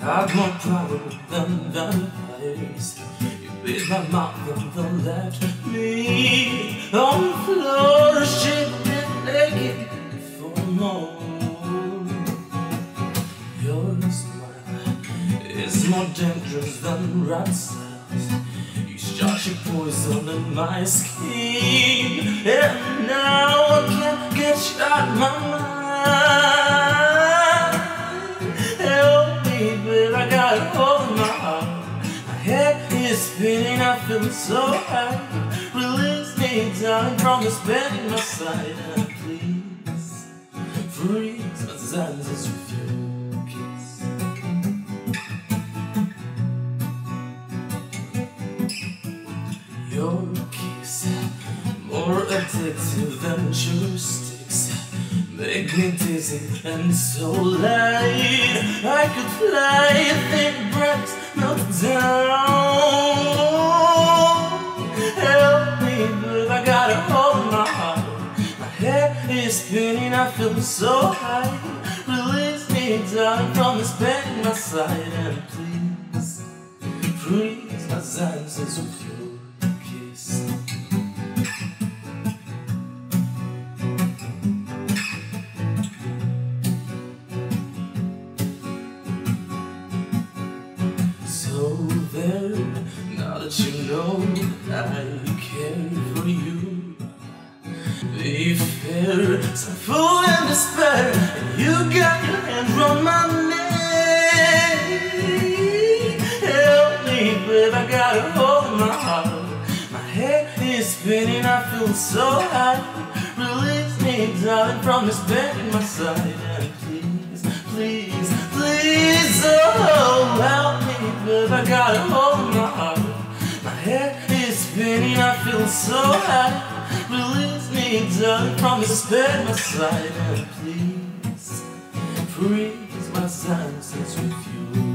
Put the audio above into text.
I've more power than vampires. You bit my mouth and then left me on the floor, stripped naked for more. Your smile is more dangerous than rat cells. You start your poison in my skin, and now I can't get you out my mind. Help me, babe, I got a hole in my heart. My head is spinning, I feel so high. Release me, darling, from this bed in my side. And please, freeze my senses with your kiss. Your kiss, more addictive than joysticks, make me dizzy and so light. I could fly, thin breaths melt down. Help me, babe, I got a hole in my heart. My head is spinning, I feel so high. Release me, darling, from this bed in my side. And please, freeze my senses with your kiss. So there, now that you know I care for you, be fair, some fool in despair, and you got your hands round my neck. Help me, babe, I got a hole in my heart. My head is spinning, I feel so high. Release me, darling, from this bed in my side. And please, please, please, oh, help me, babe, I got a hole in my heart. My head is spinning, I feel so high. Release me, darling, from this bed in my side. And please, freeze my senses with you.